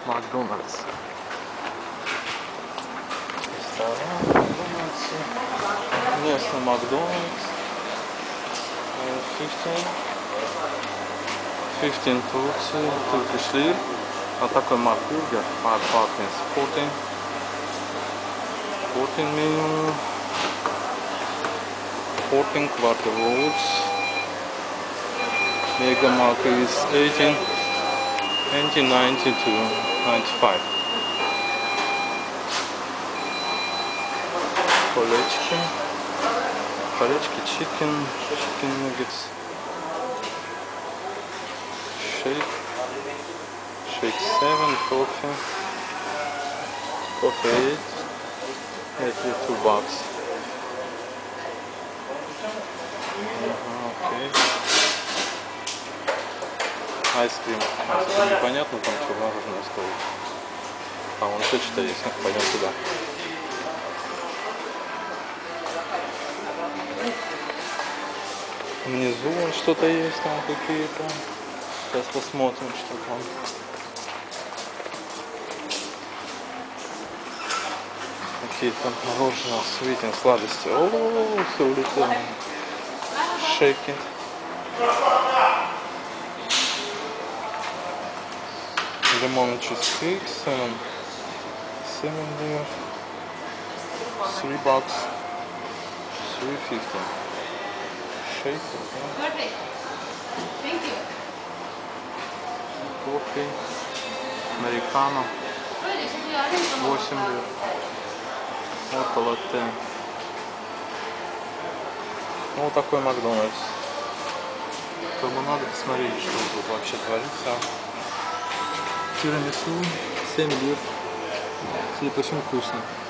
Макдональдс. Ресторан Макдональдс. Местный Макдональдс. 15 Turkish lira. А такой макбургер. Hard Partners 14 меню. 14 quarter rolls. Mega Mac is 18 and 90 to 95. Колечки, chicken nuggets, shake 7, coffee 8, maybe $2. Окей. Айскрим. Непонятно там, что мороженое стоит. А, вон еще что-то есть. Пойдем сюда. Внизу вон что-то есть, там какие-то. Сейчас посмотрим, что там. Какие-то мороженое, свитин, сладости. О, все улетело. Shake it. Lemon cheesecake, 7 there. $3, $3.50. Shake it. Perfect. Thank you. Кофе. Американо. 8 лир. Вот латте. Вот такой Макдональдс. Кому надо посмотреть, что тут вообще творится. Тирамису 7 лир. Судя по всему, вкусно.